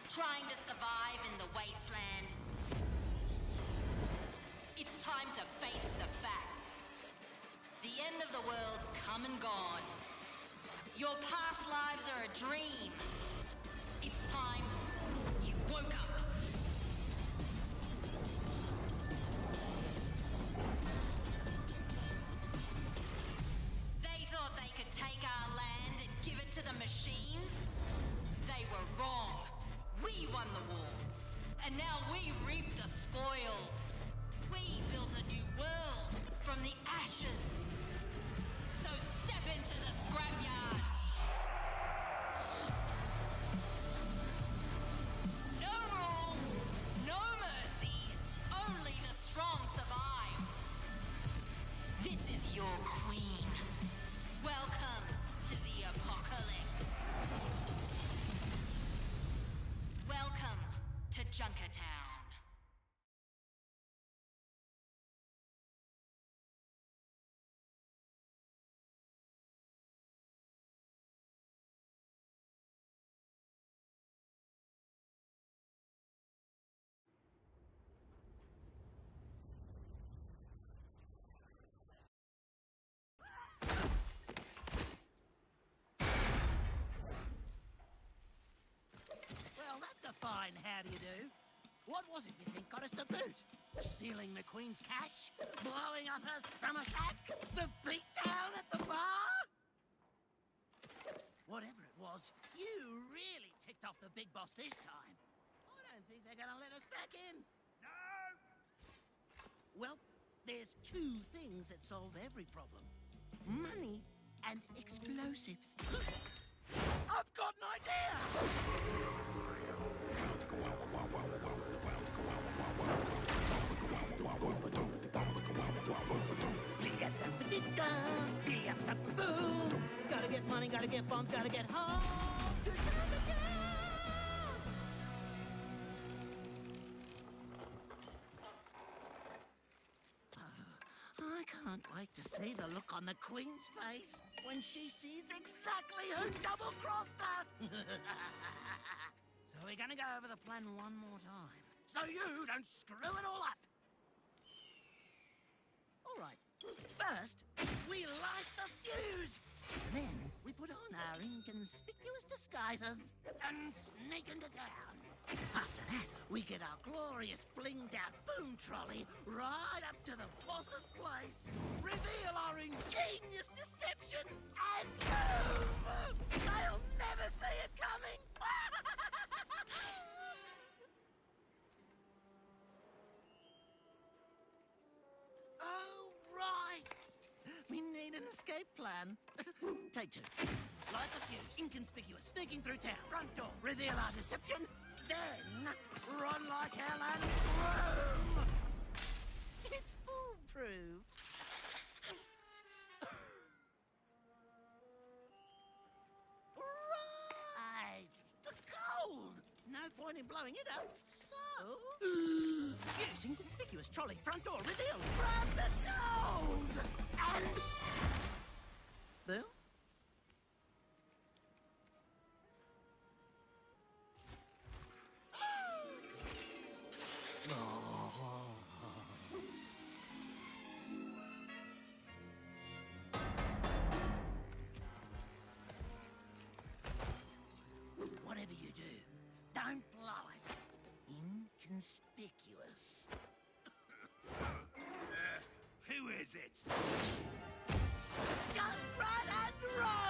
Trying to survive in the wasteland? It's time to face the facts. The end of the world's come and gone. Your past lives are a dream. It's time you woke up. They thought they could take our land and give it to the machines? They were wrong. We won the war. And now we reap the spoils. We built a new world from the ashes. So step into the scrapyard. No rules, no mercy. Only the strong survive. This is your queen. Welcome to the apocalypse. Welcome to Junkertown. Well, that's a fine how do you do. What was it you think got us the boot? Stealing the Queen's cash? Blowing up her summer shack? The beatdown at the bar? Whatever it was, you really ticked off the big boss this time. I don't think they're gonna let us back in. No! Well, there's two things that solve every problem. Money and explosives. I've got an idea! Gotta get money, gotta get bombs, gotta get home to Junkertown! I can't wait to see the look on the Queen's face when she sees exactly who double-crossed her! So we're gonna go over the plan one more time, so you don't screw it all up! Alright, first, we light the fuse! Then, we put on our inconspicuous disguises and sneak into town. After that, we get our glorious blinged-out boom trolley right up to the boss's place, reveal our ingenious deception, and boom! They'll never see it coming! Oh, right! We need an escape plan. Take two. Light the fuse, inconspicuous, sneaking through town, front door, reveal our deception, then run like hell and boom! It's foolproof. Right! The gold! No point in blowing it up, so... Use inconspicuous trolley, front door, reveal, grab the gold! And... Boom? Whatever you do, don't blow it. Inconspicuous. Who is it? Don't run and run!